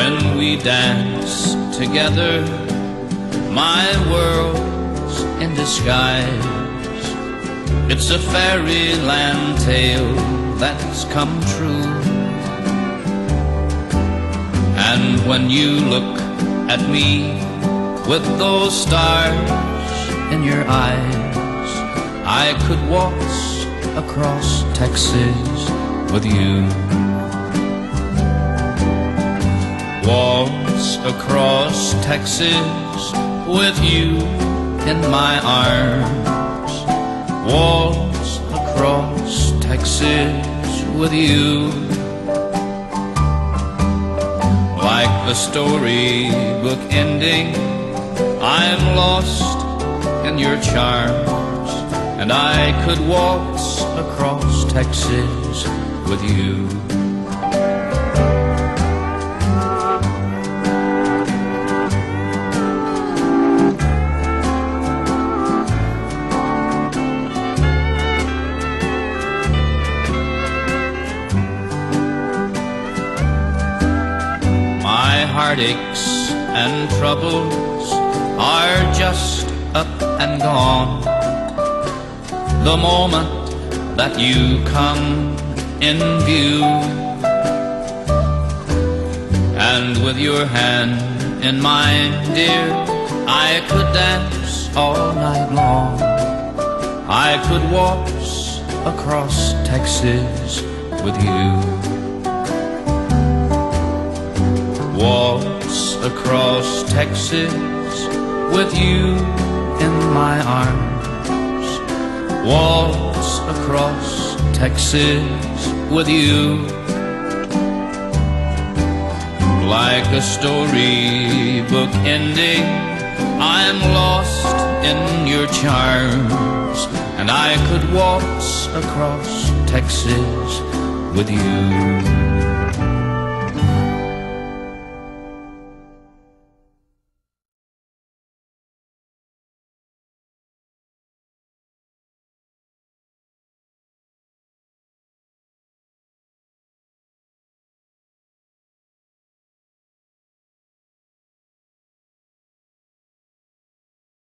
when we dance together, my world's in disguise. It's a fairyland tale that's come true. And when you look at me with those stars in your eyes, I could waltz across Texas with you. Waltz across Texas with you in my arms. Waltz across Texas with you. Like the storybook ending, I'm lost in your charms, and I could waltz across Texas with you. My heartaches and troubles are just up and gone the moment that you come in view. And with your hand in mine, dear, I could dance all night long. I could waltz across Texas with you. Waltz across Texas with you in my arms. Waltz across Texas with you. Like a storybook ending, I'm lost in your charms, and I could waltz across Texas with you.